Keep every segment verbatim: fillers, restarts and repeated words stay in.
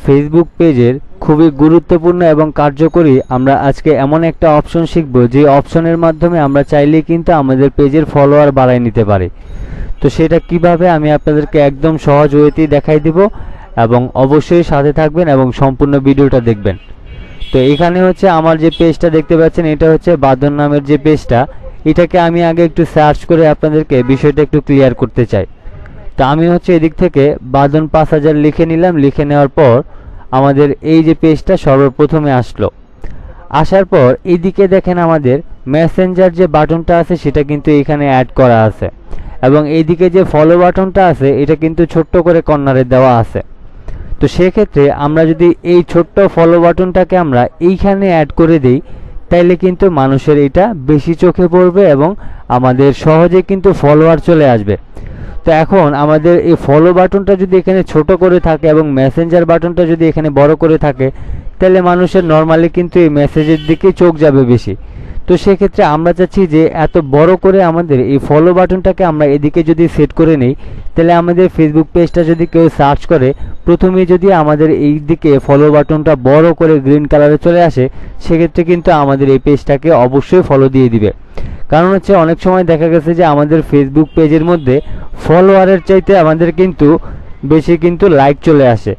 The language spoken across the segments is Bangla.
ফেসবুক পেজের খুবই গুরুত্বপূর্ণ এবং কার্যকরী আমরা আজকে এমন একটা অপশন শিখব যে অপশনের মাধ্যমে আমরা চাইলেই কিন্তু আমাদের পেজের ফলোয়ার বাড়ায় নিতে পারি। তো সেটা কিভাবে আমি আপনাদেরকে একদম সহজ ওয়েতেই দেখাই দিব এবং অবশ্যই সাথে থাকবেন এবং সম্পূর্ণ ভিডিওটা দেখবেন। তো এখানে হচ্ছে আমার যে পেজটা দেখতে পাচ্ছেন এটা হচ্ছে বাদন নামের যে পেজটা, এটাকে আমি আগে একটু সার্চ করে আপনাদেরকে বিষয়টা একটু ক্লিয়ার করতে চাই। তো আমি হচ্ছে এদিক থেকে বাদন পাঁচ হাজার লিখে নিলাম। লিখে নেওয়ার পর আমাদের এই যে পেজটা সর্বপ্রথমে আসলো। আসার পর এইদিকে দেখেন আমাদের মেসেঞ্জার যে বাটনটা আছে সেটা কিন্তু এখানে অ্যাড করা আছে এবং এইদিকে যে ফলো বাটনটা আছে এটা কিন্তু ছোট্ট করে কর্নারে দেওয়া আছে। তো সেক্ষেত্রে আমরা যদি এই ছোট্ট ফলো বাটনটাকে আমরা এইখানে অ্যাড করে দিই তাইলে কিন্তু মানুষের এটা বেশি চোখে পড়বে এবং আমাদের সহজে কিন্তু ফলোয়ার চলে আসবে। তো এখন আমাদের এই ফলো বাটনটা যদি এখানে ছোট করে থাকে এবং মেসেঞ্জার বাটনটা যদি এখানে বড় করে থাকে তাহলে মানুষের নর্মালি কিন্তু এই মেসেজের দিকে চোখ যাবে বেশি। তো সেক্ষেত্রে আমরা চাচ্ছি যে এত বড় করে আমাদের এই ফলো বাটনটাকে আমরা এদিকে যদি সেট করে নিই তাহলে আমাদের ফেসবুক পেজটা যদি কেউ সার্চ করে প্রথমেই যদি আমাদের এই দিকে ফলো বাটনটা বড় করে গ্রিন কালারে চলে আসে সেক্ষেত্রে কিন্তু আমাদের এই পেজটাকে অবশ্যই ফলো দিয়ে দিবে। কারণ হচ্ছে অনেক সময় দেখা গেছে যে আমাদের ফেসবুক পেজের মধ্যে ফলোয়ারের চাইতে আমাদের কিন্তু বেশি কিন্তু লাইক চলে আসে।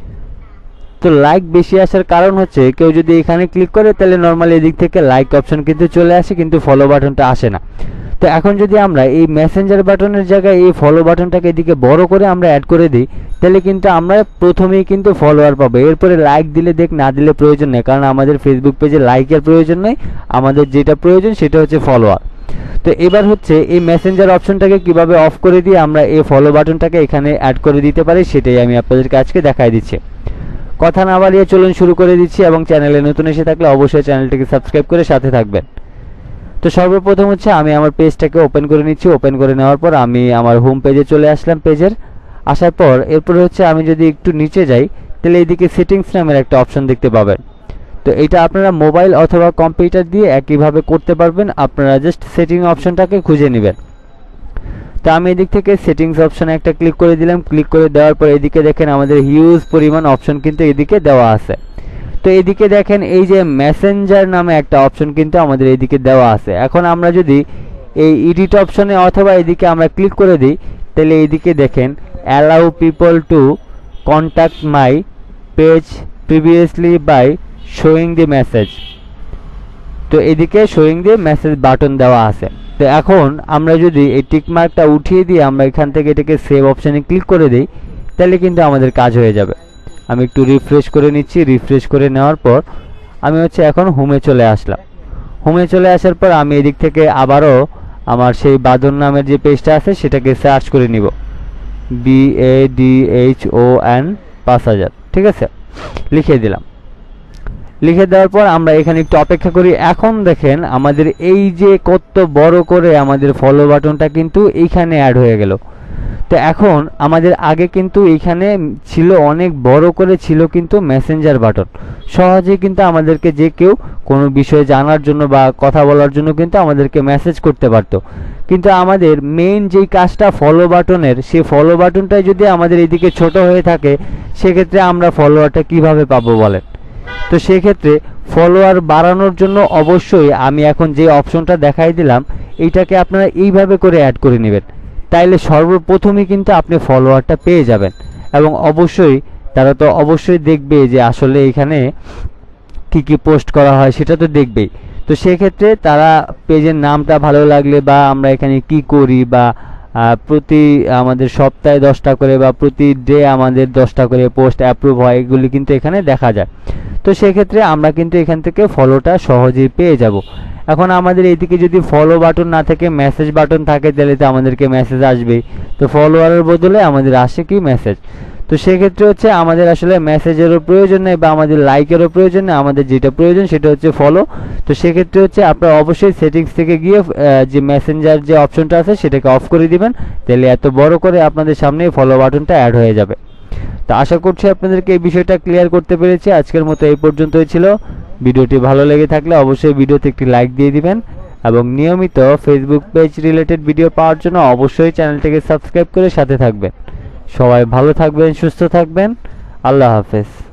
তো লাইক বেশি আসার কারণ হচ্ছে কেউ যদি এখানে ক্লিক করে তাহলে নর্মালি এদিক থেকে লাইক অপশন কিন্তু চলে আসে কিন্তু ফলো বাটনটা আসে না। তো এখন যদি আমরা এই মেসেঞ্জার বাটনের জায়গায় এই ফলো বাটনটাকে এদিকে বড় করে আমরা অ্যাড করে দিই তাহলে কিন্তু আমরা প্রথমেই কিন্তু ফলোয়ার পাবো। এরপরে লাইক দিলে দেখ না দিলে প্রয়োজন নেই, কারণ আমাদের ফেসবুক পেজে লাইকের প্রয়োজন নেই, আমাদের যেটা প্রয়োজন সেটা হচ্ছে ফলোয়ার। তো এবার হচ্ছে এই মেসেঞ্জার অপশনটাকে কিভাবে অফ করে দিয়ে আমরা এই ফলো বাটনটাকে এখানে অ্যাড করে দিতে পারি সেটাই আমি আপনাদেরকে আজকে দেখাই দিচ্ছি। কথা না বাড়িয়ে চলুন শুরু করে দিচ্ছি এবং চ্যানেলে নতুন এসে থাকলে অবশ্যই চ্যানেলটিকে সাবস্ক্রাইব করে সাথে থাকবেন। তো সর্বপ্রথম হচ্ছে আমি আমার পেজটাকে ওপেন করে নিচ্ছি। ওপেন করে নেওয়ার পর আমি আমার হোম পেজে চলে আসলাম। পেজের আসার পর এরপর হচ্ছে আমি যদি একটু নিচে যাই তাহলে এইদিকে সেটিংস নামের একটা অপশন দেখতে পাবেন। তো এটা আপনারা মোবাইল অথবা কম্পিউটার দিয়ে একইভাবে করতে পারবেন। আপনারা জাস্ট সেটিং অপশনটাকে খুঁজে নেবেন। তো আমি এদিক থেকে সেটিংস অপশনে একটা ক্লিক করে দিলাম। ক্লিক করে দেওয়ার পর এদিকে দেখেন আমাদের হিউজ পরিমাণ অপশন কিন্তু এদিকে দেওয়া আছে। তো এদিকে দেখেন এই যে মেসেঞ্জার নামে একটা অপশন কিন্তু আমাদের এদিকে দেওয়া আছে। এখন আমরা যদি এই এডিট অপশনে অথবা এদিকে আমরা ক্লিক করে দিই তাহলে এইদিকে দেখেন allow people to contact my page previously by showing the message. তো এদিকে শোয়িং দি মেসেজ বাটন দেওয়া আছে। তো এখন আমরা যদি এই টিক মার্কটা উঠিয়ে দিয়ে আমরা এখান থেকে এটাকে সেভ অপশানে ক্লিক করে দিই তাহলে কিন্তু আমাদের কাজ হয়ে যাবে। আমি একটু রিফ্রেশ করে নিচ্ছি। রিফ্রেশ করে নেওয়ার পর আমি হচ্ছে এখন হোমে চলে আসলাম। হোমে চলে আসার পর আমি এদিক থেকে আবারও আমার সেই বাদন নামের যে পেজটা আছে সেটাকে সার্চ করে নিব, B A D H O N পাঁচ হাজার, ঠিক আছে, লিখে দিলাম। লিখে দেওয়ার পর আমরা এখানে একটু অপেক্ষা করি। এখন দেখেন আমাদের এই যে কত বড় করে আমাদের ফলো বাটনটা কিন্তু এইখানে অ্যাড হয়ে গেল। তো এখন আমাদের আগে কিন্তু এইখানে ছিল অনেক বড় করে ছিল কিন্তু মেসেঞ্জার বাটন, সহজে কিন্তু আমাদেরকে যে কেউ কোনো বিষয়ে জানার জন্য বা কথা বলার জন্য কিন্তু আমাদেরকে মেসেজ করতে পারতো। কিন্তু আমাদের মেইন যেই কাজটা ফলো বাটনের, সেই ফলো বাটনটাই যদি আমাদের এইদিকে ছোট হয়ে থাকে সেক্ষেত্রে আমরা ফলোয়ারটা কিভাবে পাবো বলেন? তো সেক্ষেত্রে ফলোয়ার বাড়ানোর জন্য অবশ্যই আমি এখন যে অপশনটা দেখাই দিলাম এইটাকে আপনারা এইভাবে করে অ্যাড করে নেবেন। তাইলে সর্বপ্রথমই কিন্তু আপনি ফলোয়ারটা পেয়ে যাবেন এবং অবশ্যই তারা তো অবশ্যই দেখবে যে আসলে এখানে কি কি পোস্ট করা হয় সেটা তো দেখবেই। তো সেক্ষেত্রে তারা পেজের নামটা ভালো লাগলে বা আমরা এখানে কি করি বা প্রতি আমাদের সপ্তাহে দশটা করে বা প্রতি ডে আমাদের দশটা করে পোস্ট অ্যাপ্রুভ হয় এগুলি কিন্তু এখানে দেখা যায়। তো সেক্ষেত্রে আমরা কিন্তু এখান থেকে ফলোটা সহজেই পেয়ে যাব। এখন আমাদের এইদিকে যদি ফলো বাটন না থাকে মেসেজ বাটন থাকে তাহলে তো আমাদেরকে মেসেজ আসবেই। তো ফলোয়ারের বদলে আমাদের আসে কি মেসেজ। তো সেক্ষেত্রে হচ্ছে আমাদের আসলে মেসেজেরও প্রয়োজন নেই বা আমাদের লাইকেরও প্রয়োজন নেই, আমাদের যেটা প্রয়োজন সেটা হচ্ছে ফলো। তো সেক্ষেত্রে হচ্ছে আপনারা অবশ্যই সেটিংস থেকে গিয়ে যে মেসেঞ্জার যে অপশনটা আছে সেটাকে অফ করে দিবেন, তাহলে এত বড় করে আপনাদের সামনে ফলো বাটনটা অ্যাড হয়ে যাবে। তো আশা করছি আপনাদেরকে এই বিষয়টা ক্লিয়ার করতে পেরেছি। আজকের মতো এই পর্যন্তই ছিল। ভিডিওটি ভালো লেগে থাকলে অবশ্যই ভিডিওতে একটি লাইক দিয়ে দিবেন এবং নিয়মিত ফেসবুক পেজ রিলেটেড ভিডিও পাওয়ার জন্য অবশ্যই চ্যানেলটিকে সাবস্ক্রাইব করে সাথে থাকবেন। সবাই ভালো থাকবেন, সুস্থ থাকবেন। আল্লাহ হাফেজ।